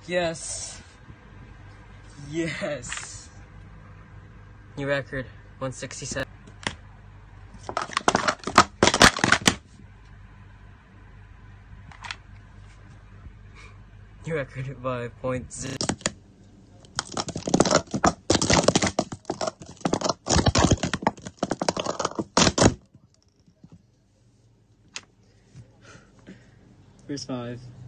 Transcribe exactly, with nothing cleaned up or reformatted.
Yes. Yes. New record, one sixty-seven. New record by point zero. Here's five.